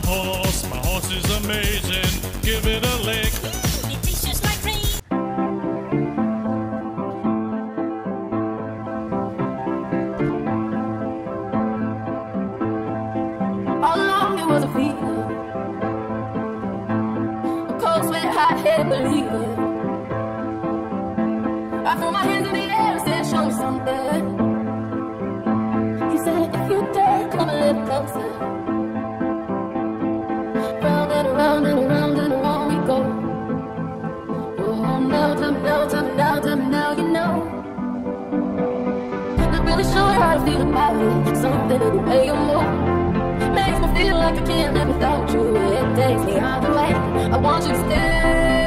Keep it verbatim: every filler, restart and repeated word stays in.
horse, my horse is amazing. Give it a lick. It tastes just like rain. All along it was a fever, a cold sweat, hot head believer. I threw my hands in the air and said, show me something. He said, if you dare, come a little closer. Round and around and around and around we go. Oh, now, tell me now, tell me now, tell me now, you know. Not really sure how to feel about it. Something in the way you move makes me feel like I can't live without you. It takes me all the way. I want you to stay.